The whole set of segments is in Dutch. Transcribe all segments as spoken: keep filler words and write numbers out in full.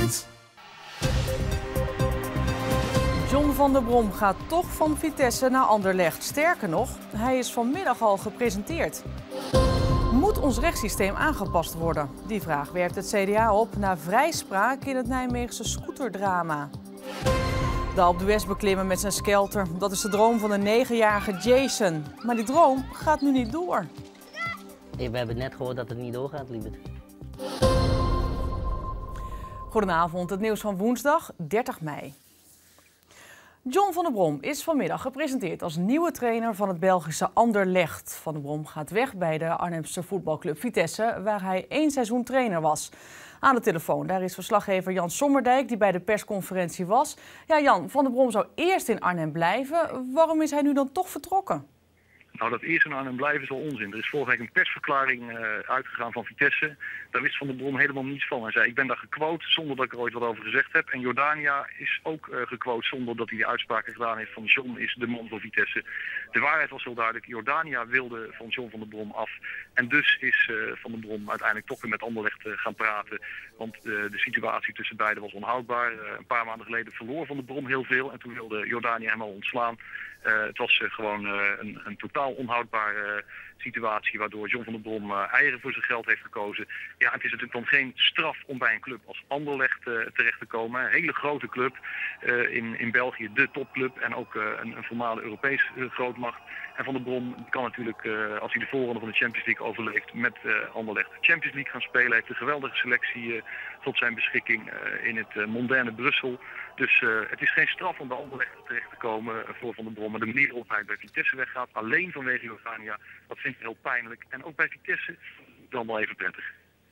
Sport. John van der Brom gaat toch van Vitesse naar Anderlecht. Sterker nog, hij is vanmiddag al gepresenteerd. Moet ons rechtssysteem aangepast worden? Die vraag werpt het C D A op na vrijspraak in het Nijmeegse scooterdrama. De Alpe d'Huez beklimmen met zijn skelter. Dat is de droom van de negenjarige Jason. Maar die droom gaat nu niet door. We hebben net gehoord dat het niet doorgaat, lieverd. Goedenavond, het nieuws van woensdag dertig mei. John van der Brom is vanmiddag gepresenteerd als nieuwe trainer van het Belgische Anderlecht. Van der Brom gaat weg bij de Arnhemse voetbalclub Vitesse, waar hij één seizoen trainer was. Aan de telefoon, daar is verslaggever Jan Sommerdijk, die bij de persconferentie was. Ja, Jan, Van der Brom zou eerst in Arnhem blijven. Waarom is hij nu dan toch vertrokken? Nou, dat eerst in Arnhem blijven is wel onzin. Er is vorige week een persverklaring uh, uitgegaan van Vitesse. Daar wist Van der Brom helemaal niets van. Hij zei, ik ben daar gequote zonder dat ik er ooit wat over gezegd heb. En Jordania is ook uh, gequote zonder dat hij die uitspraken gedaan heeft van John is de man van Vitesse. De waarheid was heel duidelijk. Jordania wilde van John van der Brom af. En dus is uh, Van der Brom uiteindelijk toch weer met Anderlecht uh, gaan praten. Want uh, de situatie tussen beiden was onhoudbaar. Uh, een paar maanden geleden verloor Van der Brom heel veel. En toen wilde Jordania hem al ontslaan. Uh, het was uh, gewoon uh, een, een totaal onhoudbare uh, situatie waardoor John van der Brom uh, eieren voor zijn geld heeft gekozen. Ja, het is natuurlijk dan geen straf om bij een club als Anderlecht uh, terecht te komen. Een hele grote club uh, in, in België, de topclub en ook uh, een, een voormalige Europese uh, grootmacht. En Van der Brom kan natuurlijk, uh, als hij de voorronde van de Champions League overleeft, met uh, Anderlecht de Champions League gaan spelen. Hij heeft een geweldige selectie uh, tot zijn beschikking uh, in het uh, mondaine Brussel. Dus uh, het is geen straf om bij Anderlecht terecht te komen uh, voor Van der Brom. Maar de manier waarop hij bij Vitesse weggaat, alleen vanwege Jordania, dat vind ik heel pijnlijk. En ook bij Vitesse dan wel even prettig.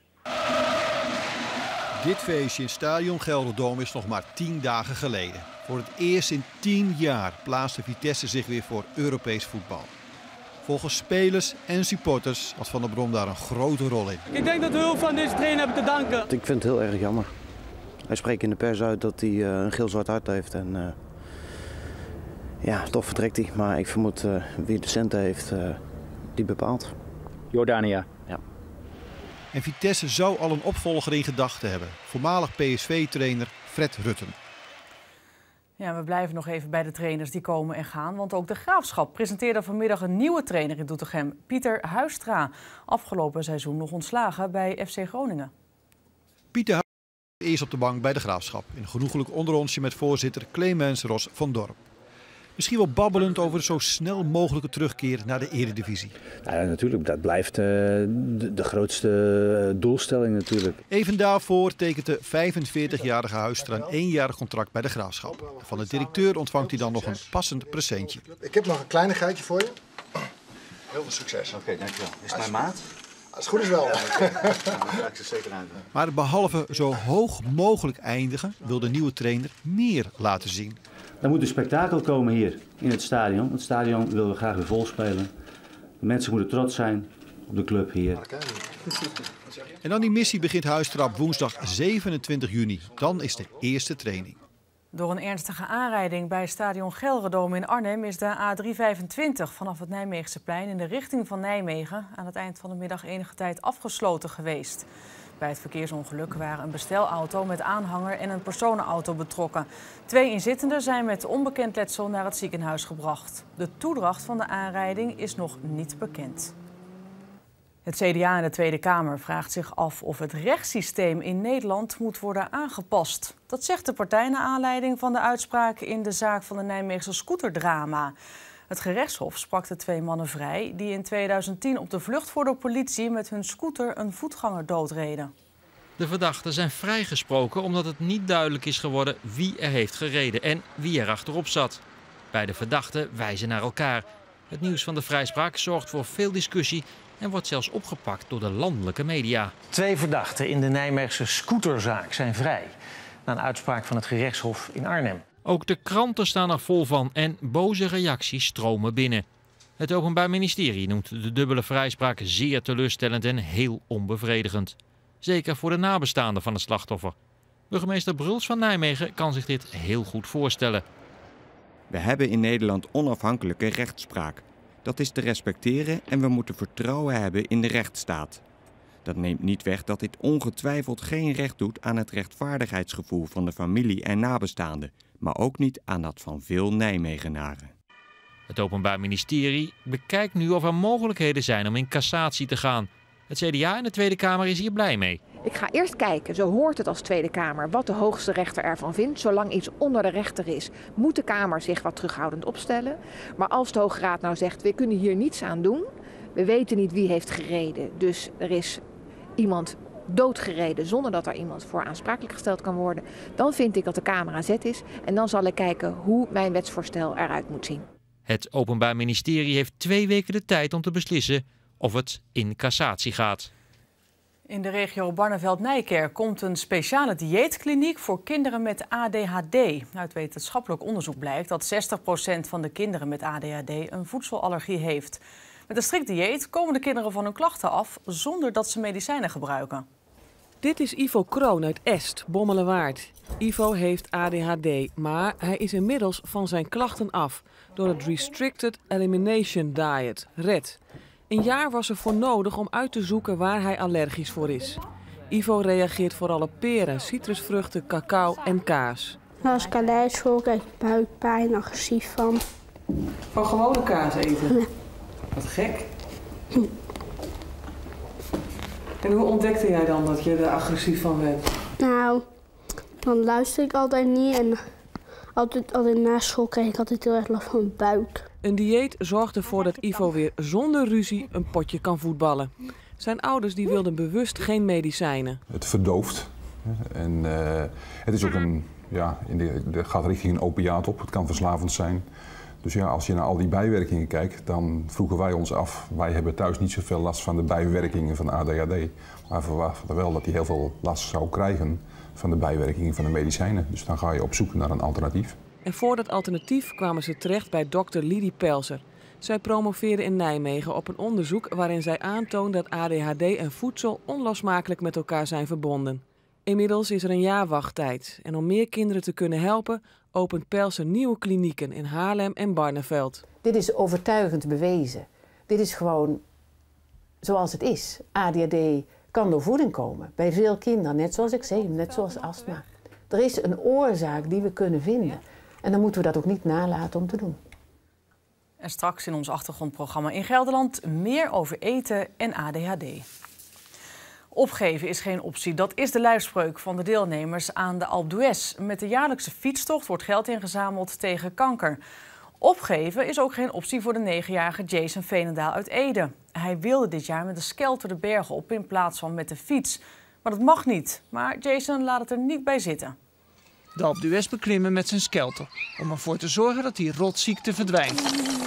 Dit feestje in Stadion Gelderdoom is nog maar tien dagen geleden. Voor het eerst in tien jaar plaatste Vitesse zich weer voor Europees voetbal. Volgens spelers en supporters had Van der Brom daar een grote rol in. Ik denk dat we heel van deze trainer hebben te danken. Ik vind het heel erg jammer. Hij spreekt in de pers uit dat hij uh, een geel-zwart hart heeft. En uh, ja, toch vertrekt hij. Maar ik vermoed uh, wie de centen heeft, uh, die bepaalt. Jordania. Ja. En Vitesse zou al een opvolger in gedachten hebben. Voormalig P S V-trainer Fred Rutten. Ja, we blijven nog even bij de trainers die komen en gaan. Want ook de Graafschap presenteerde vanmiddag een nieuwe trainer in Doetinchem. Pieter Huistra. Afgelopen seizoen nog ontslagen bij F C Groningen. Pieter Huistra eerst op de bank bij de Graafschap. In een genoeglijk onderonsje met voorzitter Clemens Ros van Dorp. Misschien wel babbelend over de zo snel mogelijke terugkeer naar de Eredivisie. Ja, natuurlijk, dat blijft uh, de, de grootste doelstelling natuurlijk. Even daarvoor tekent de vijfenveertigjarige Huistra een eenjarig contract bij de Graafschap. Van de directeur ontvangt hij dan nog een passend presentje. Ik heb nog een kleinigheidje voor je. Heel veel succes. Oké, okay, dankjewel. Is het mijn maat? Als het goed is wel. Ja, okay. Nou, dan ga ik ze zeker aan. Maar behalve zo hoog mogelijk eindigen, wil de nieuwe trainer meer laten zien. Er moet een spektakel komen hier in het stadion. Het stadion willen we graag weer vol spelen. De mensen moeten trots zijn op de club hier. En dan die missie begint Huistra op woensdag zevenentwintig juni. Dan is de eerste training. Door een ernstige aanrijding bij Stadion Gelderdoom in Arnhem is de A driehonderdvijfentwintig vanaf het Nijmeegse-plein in de richting van Nijmegen aan het eind van de middag enige tijd afgesloten geweest. Bij het verkeersongeluk waren een bestelauto met aanhanger en een personenauto betrokken. Twee inzittenden zijn met onbekend letsel naar het ziekenhuis gebracht. De toedracht van de aanrijding is nog niet bekend. Het C D A in de Tweede Kamer vraagt zich af of het rechtssysteem in Nederland moet worden aangepast. Dat zegt de partij naar aanleiding van de uitspraak in de zaak van de Nijmeegse scooterdrama. Het gerechtshof sprak de twee mannen vrij die in tweeduizend tien op de vlucht voor de politie met hun scooter een voetganger doodreden. De verdachten zijn vrijgesproken omdat het niet duidelijk is geworden wie er heeft gereden en wie er achterop zat. Beide verdachten wijzen naar elkaar. Het nieuws van de vrijspraak zorgt voor veel discussie en wordt zelfs opgepakt door de landelijke media. Twee verdachten in de Nijmeegse scooterzaak zijn vrij na een uitspraak van het gerechtshof in Arnhem. Ook de kranten staan er vol van en boze reacties stromen binnen. Het Openbaar Ministerie noemt de dubbele vrijspraak zeer teleurstellend en heel onbevredigend. Zeker voor de nabestaanden van het slachtoffer. Burgemeester Bruls van Nijmegen kan zich dit heel goed voorstellen. We hebben in Nederland onafhankelijke rechtspraak. Dat is te respecteren en we moeten vertrouwen hebben in de rechtsstaat. Dat neemt niet weg dat dit ongetwijfeld geen recht doet aan het rechtvaardigheidsgevoel van de familie en nabestaanden, maar ook niet aan dat van veel Nijmegenaren. Het Openbaar Ministerie bekijkt nu of er mogelijkheden zijn om in cassatie te gaan. Het C D A in de Tweede Kamer is hier blij mee. Ik ga eerst kijken, zo hoort het als Tweede Kamer, wat de hoogste rechter ervan vindt. Zolang iets onder de rechter is, moet de Kamer zich wat terughoudend opstellen. Maar als de Hoge Raad nou zegt, we kunnen hier niets aan doen, we weten niet wie heeft gereden. Dus er is iemand doodgereden zonder dat er iemand voor aansprakelijk gesteld kan worden. Dan vind ik dat de Kamer aan zet is en dan zal ik kijken hoe mijn wetsvoorstel eruit moet zien. Het Openbaar Ministerie heeft twee weken de tijd om te beslissen of het in cassatie gaat. In de regio Barneveld-Nijkerk komt een speciale dieetkliniek voor kinderen met A D H D. Uit wetenschappelijk onderzoek blijkt dat zestig procent van de kinderen met A D H D een voedselallergie heeft. Met een strikt dieet komen de kinderen van hun klachten af zonder dat ze medicijnen gebruiken. Dit is Ivo Kroon uit Est, Bommelerwaard. Ivo heeft A D H D, maar hij is inmiddels van zijn klachten af door het Restricted Elimination Diet, R E D. Een jaar was er voor nodig om uit te zoeken waar hij allergisch voor is. Ivo reageert vooral op peren, citrusvruchten, cacao en kaas. Als ik allergisch word, krijg ik buikpijn, agressief van. Van gewone kaas eten? Ja. Wat gek. Hm. En hoe ontdekte jij dan dat je er agressief van bent? Nou, dan luister ik altijd niet en altijd, altijd na school kreeg ik altijd heel erg last van mijn buik. Een dieet zorgt ervoor dat Ivo weer zonder ruzie een potje kan voetballen. Zijn ouders die wilden bewust geen medicijnen. Het verdooft. En uh, het is ook een, ja, in de, de gaat richting een opiaat op. Het kan verslavend zijn. Dus ja, als je naar al die bijwerkingen kijkt, dan vroegen wij ons af. Wij hebben thuis niet zoveel last van de bijwerkingen van A D H D. Maar we verwachten wel dat hij heel veel last zou krijgen van de bijwerkingen van de medicijnen. Dus dan ga je op zoek naar een alternatief. En voor dat alternatief kwamen ze terecht bij dokter Lidie Pelser. Zij promoveerde in Nijmegen op een onderzoek waarin zij aantoont dat A D H D en voedsel onlosmakelijk met elkaar zijn verbonden. Inmiddels is er een jaar wachttijd. En om meer kinderen te kunnen helpen, opent Pelser nieuwe klinieken in Haarlem en Barneveld. Dit is overtuigend bewezen. Dit is gewoon zoals het is. A D H D kan door voeding komen. Bij veel kinderen, net zoals eczeem, net zoals astma. Er is een oorzaak die we kunnen vinden. En dan moeten we dat ook niet nalaten om te doen. En straks in ons achtergrondprogramma in Gelderland meer over eten en A D H D. Opgeven is geen optie. Dat is de lijfspreuk van de deelnemers aan de Alpe d'Huez. Met de jaarlijkse fietstocht wordt geld ingezameld tegen kanker. Opgeven is ook geen optie voor de negenjarige Jason Veenendaal uit Ede. Hij wilde dit jaar met de skelter de bergen op in plaats van met de fiets. Maar dat mag niet. Maar Jason laat het er niet bij zitten. De Alpe d'Huez beklimmen met zijn skelter, om ervoor te zorgen dat die rotziekte verdwijnt.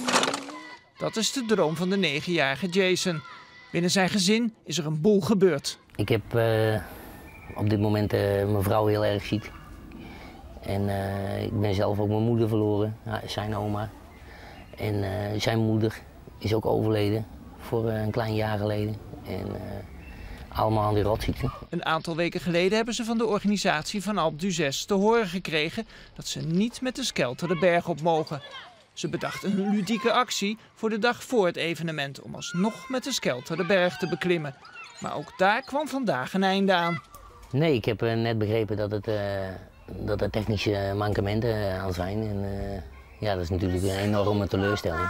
Dat is de droom van de negenjarige Jason. Binnen zijn gezin is er een boel gebeurd. Ik heb uh, op dit moment uh, mijn vrouw heel erg ziek. En uh, ik ben zelf ook mijn moeder verloren, zijn oma. En uh, zijn moeder is ook overleden, voor uh, een klein jaar geleden. En, uh, allemaal aan die rotziekte. Een aantal weken geleden hebben ze van de organisatie van Alpe d'Huez te horen gekregen dat ze niet met de skelter de berg op mogen. Ze bedachten een ludieke actie voor de dag voor het evenement om alsnog met de skelter de berg te beklimmen. Maar ook daar kwam vandaag een einde aan. Nee, ik heb uh, net begrepen dat, het, uh, dat er technische mankementen uh, aan zijn. En, uh, ja, dat is natuurlijk een enorme teleurstelling.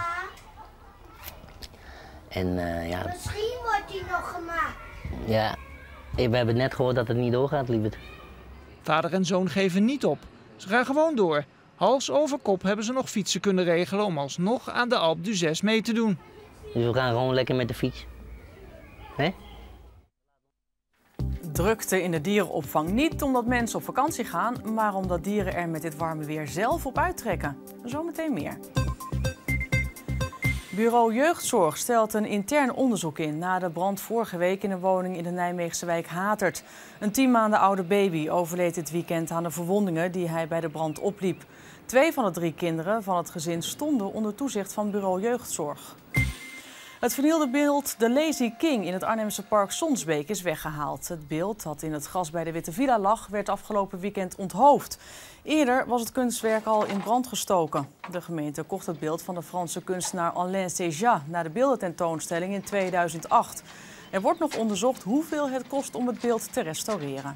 En, uh, ja, misschien wordt die nog gemaakt. Ja, we hebben net gehoord dat het niet doorgaat, lieverd. Vader en zoon geven niet op. Ze gaan gewoon door. Hals over kop hebben ze nog fietsen kunnen regelen om alsnog aan de Alpe d'Huez mee te doen. Dus we gaan gewoon lekker met de fiets. Hè? Drukte in de dierenopvang. Niet omdat mensen op vakantie gaan, maar omdat dieren er met dit warme weer zelf op uittrekken. Zometeen meer. Bureau Jeugdzorg stelt een intern onderzoek in na de brand vorige week in een woning in de Nijmeegse wijk Hatert. Een tien maanden oude baby overleed dit weekend aan de verwondingen die hij bij de brand opliep. Twee van de drie kinderen van het gezin stonden onder toezicht van Bureau Jeugdzorg. Het vernielde beeld The Lazy King in het Arnhemse park Sonsbeek is weggehaald. Het beeld dat in het gras bij de Witte Villa lag, werd afgelopen weekend onthoofd. Eerder was het kunstwerk al in brand gestoken. De gemeente kocht het beeld van de Franse kunstenaar Alain Séja na de beeldententoonstelling in tweeduizend acht. Er wordt nog onderzocht hoeveel het kost om het beeld te restaureren.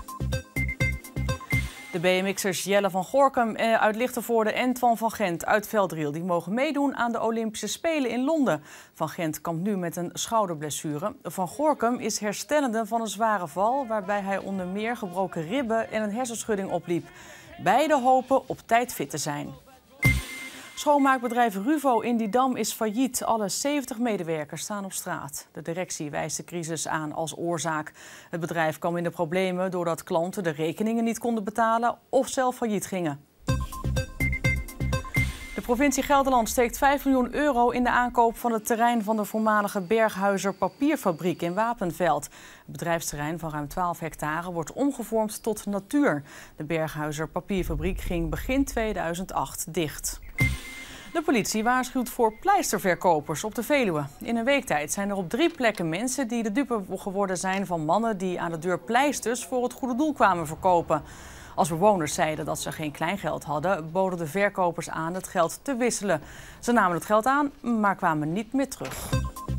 De B M X'ers Jelle van Gorkum uit Lichtenvoorde en Twan van Gent uit Velddriel die mogen meedoen aan de Olympische Spelen in Londen. Van Gent kampt nu met een schouderblessure. Van Gorkum is herstellende van een zware val waarbij hij onder meer gebroken ribben en een hersenschudding opliep. Beide hopen op tijd fit te zijn. Schoonmaakbedrijf Ruvo in Didam is failliet. Alle zeventig medewerkers staan op straat. De directie wijst de crisis aan als oorzaak. Het bedrijf kwam in de problemen doordat klanten de rekeningen niet konden betalen of zelf failliet gingen. De provincie Gelderland steekt vijf miljoen euro in de aankoop van het terrein van de voormalige Berghuizer papierfabriek in Wapenveld. Het bedrijfsterrein van ruim twaalf hectare wordt omgevormd tot natuur. De Berghuizer papierfabriek ging begin tweeduizend acht dicht. De politie waarschuwt voor pleisterverkopers op de Veluwe. In een week tijd zijn er op drie plekken mensen die de dupe geworden zijn van mannen die aan de deur pleisters voor het goede doel kwamen verkopen. Als bewoners zeiden dat ze geen kleingeld hadden, boden de verkopers aan het geld te wisselen. Ze namen het geld aan, maar kwamen niet meer terug.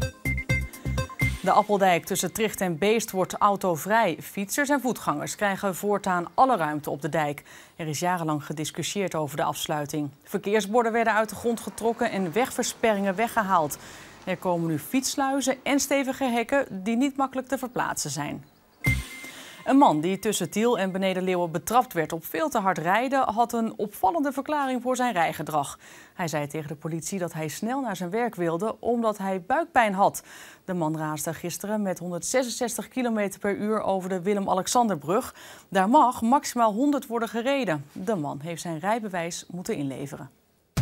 De Appeldijk tussen Tricht en Beest wordt autovrij. Fietsers en voetgangers krijgen voortaan alle ruimte op de dijk. Er is jarenlang gediscussieerd over de afsluiting. Verkeersborden werden uit de grond getrokken en wegversperringen weggehaald. Er komen nu fietssluizen en stevige hekken die niet makkelijk te verplaatsen zijn. Een man die tussen Tiel en Beneden-Leeuwen betrapt werd op veel te hard rijden, had een opvallende verklaring voor zijn rijgedrag. Hij zei tegen de politie dat hij snel naar zijn werk wilde omdat hij buikpijn had. De man raasde gisteren met honderdzesenzestig kilometer per uur over de Willem-Alexanderbrug. Daar mag maximaal honderd worden gereden. De man heeft zijn rijbewijs moeten inleveren.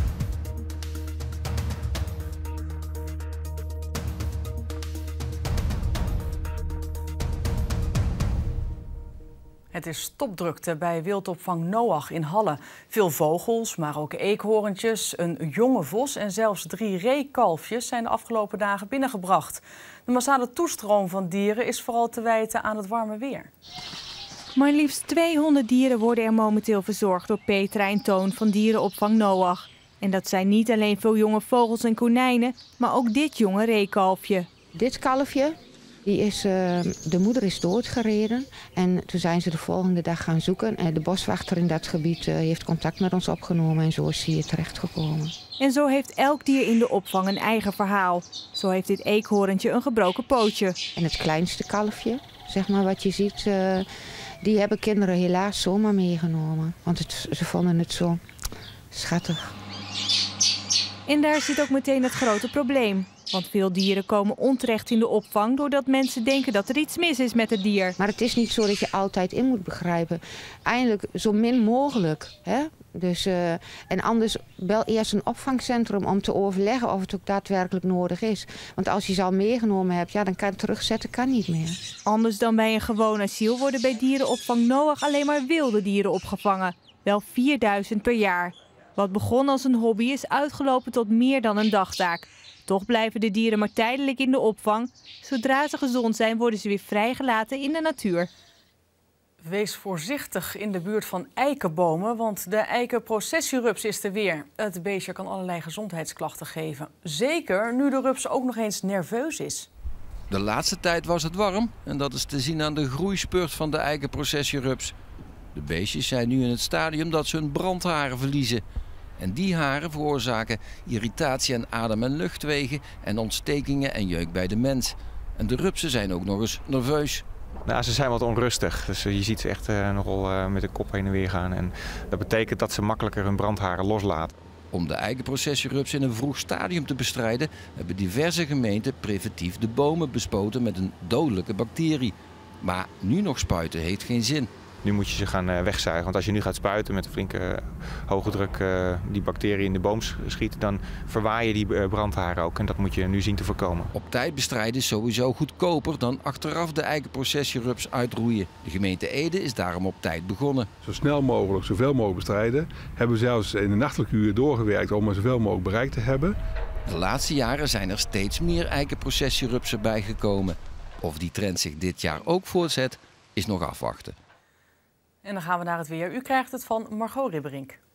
Het is topdrukte bij wildopvang Noach in Halle. Veel vogels, maar ook eekhoorntjes, een jonge vos en zelfs drie reekalfjes zijn de afgelopen dagen binnengebracht. De massale toestroom van dieren is vooral te wijten aan het warme weer. Maar liefst tweehonderd dieren worden er momenteel verzorgd door Petra en Toon van dierenopvang Noach. En dat zijn niet alleen veel jonge vogels en konijnen, maar ook dit jonge reekalfje. Dit kalfje, die is, uh, de moeder is doodgereden en toen zijn ze de volgende dag gaan zoeken. En de boswachter in dat gebied uh, heeft contact met ons opgenomen en zo is hij hier terechtgekomen. En zo heeft elk dier in de opvang een eigen verhaal. Zo heeft dit eekhoorntje een gebroken pootje. En het kleinste kalfje, zeg maar wat je ziet, uh, die hebben kinderen helaas zomaar meegenomen. Want het, ze vonden het zo schattig. En daar zit ook meteen het grote probleem. Want veel dieren komen onterecht in de opvang doordat mensen denken dat er iets mis is met het dier. Maar het is niet zo dat je altijd in moet begrijpen. Eindelijk zo min mogelijk. Hè? Dus, uh, en anders bel eerst een opvangcentrum om te overleggen of het ook daadwerkelijk nodig is. Want als je ze al meegenomen hebt, ja, dan kan het terugzetten kan niet meer. Anders dan bij een gewoon asiel worden bij dierenopvang Noach alleen maar wilde dieren opgevangen. Wel vierduizend per jaar. Wat begon als een hobby is uitgelopen tot meer dan een dagtaak. Toch blijven de dieren maar tijdelijk in de opvang. Zodra ze gezond zijn, worden ze weer vrijgelaten in de natuur. Wees voorzichtig in de buurt van eikenbomen, want de eikenprocessierups is er weer. Het beestje kan allerlei gezondheidsklachten geven. Zeker nu de rups ook nog eens nerveus is. De laatste tijd was het warm en dat is te zien aan de groeispurt van de eikenprocessierups. De beestjes zijn nu in het stadium dat ze hun brandharen verliezen. En die haren veroorzaken irritatie aan adem- en luchtwegen en ontstekingen en jeuk bij de mens. En de rupsen zijn ook nog eens nerveus. Nou, ze zijn wat onrustig, dus je ziet ze echt uh, nogal uh, met de kop heen en weer gaan. En dat betekent dat ze makkelijker hun brandharen loslaten. Om de eikenprocessierups in een vroeg stadium te bestrijden, hebben diverse gemeenten preventief de bomen bespoten met een dodelijke bacterie. Maar nu nog spuiten heeft geen zin. Nu moet je ze gaan uh, wegzuigen, want als je nu gaat spuiten met een flinke uh, hoge druk uh, die bacteriën in de boom schiet, dan verwaai je die uh, brandharen ook en dat moet je nu zien te voorkomen. Op tijd bestrijden is sowieso goedkoper dan achteraf de eikenprocessierups uitroeien. De gemeente Ede is daarom op tijd begonnen. Zo snel mogelijk, zoveel mogelijk bestrijden. Hebben we zelfs in de nachtelijke uur doorgewerkt om er zoveel mogelijk bereik te hebben. De laatste jaren zijn er steeds meer eikenprocessierupsen bijgekomen. Of die trend zich dit jaar ook voortzet, is nog afwachten. En dan gaan we naar het weer. U krijgt het van Margot Ribberink.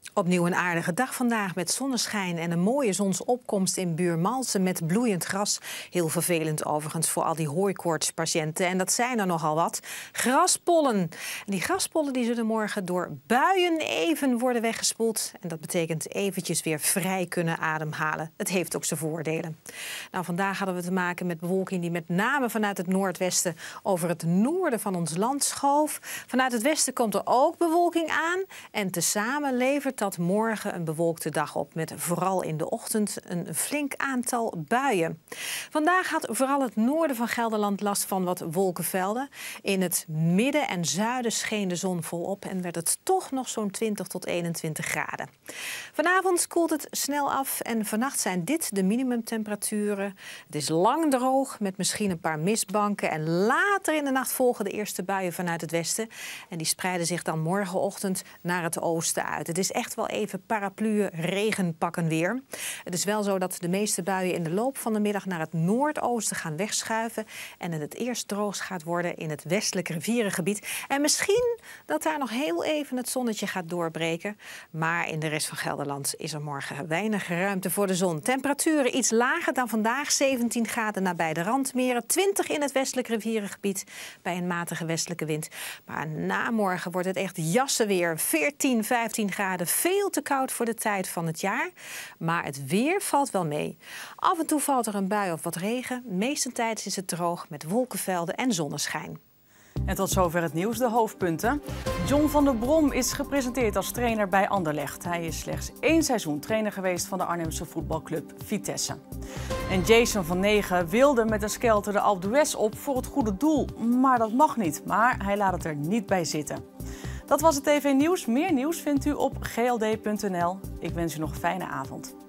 Opnieuw een aardige dag vandaag met zonneschijn en een mooie zonsopkomst in Buurmalsen met bloeiend gras. Heel vervelend overigens voor al die hooikoortspatiënten. En dat zijn er nogal wat. Graspollen. En die graspollen die zullen morgen door buien even worden weggespoeld. En dat betekent eventjes weer vrij kunnen ademhalen. Het heeft ook zijn voordelen. Nou, vandaag hadden we te maken met bewolking die met name vanuit het noordwesten over het noorden van ons land schoof. Vanuit het westen komt er ook bewolking aan. En tezamen levert dat dat morgen een bewolkte dag op met vooral in de ochtend een flink aantal buien. Vandaag had vooral het noorden van Gelderland last van wat wolkenvelden. In het midden en zuiden scheen de zon volop en werd het toch nog zo'n twintig tot eenentwintig graden. Vanavond koelt het snel af en vannacht zijn dit de minimumtemperaturen. Het is lang droog met misschien een paar mistbanken en later in de nacht volgen de eerste buien vanuit het westen. En die spreiden zich dan morgenochtend naar het oosten uit. Het is echt wel even parapluën, regenpakken weer. Het is wel zo dat de meeste buien in de loop van de middag naar het noordoosten gaan wegschuiven en het eerst droog gaat worden in het westelijk rivierengebied. En misschien dat daar nog heel even het zonnetje gaat doorbreken. Maar in de rest van Gelderland is er morgen weinig ruimte voor de zon. Temperaturen iets lager dan vandaag, zeventien graden nabij de randmeren, twintig in het westelijk rivierengebied bij een matige westelijke wind. Maar na morgen wordt het echt jassen weer, veertien, vijftien graden. Veel te koud voor de tijd van het jaar. Maar het weer valt wel mee. Af en toe valt er een bui of wat regen. Meestentijds is het droog met wolkenvelden en zonneschijn. En tot zover het nieuws, de hoofdpunten. John van der Brom is gepresenteerd als trainer bij Anderlecht. Hij is slechts één seizoen trainer geweest van de Arnhemse voetbalclub Vitesse. En Jason van Negen wilde met een skelter de Alpe d'Huez op voor het goede doel. Maar dat mag niet, maar hij laat het er niet bij zitten. Dat was het T V Nieuws. Meer nieuws vindt u op g l d punt n l. Ik wens u nog een fijne avond.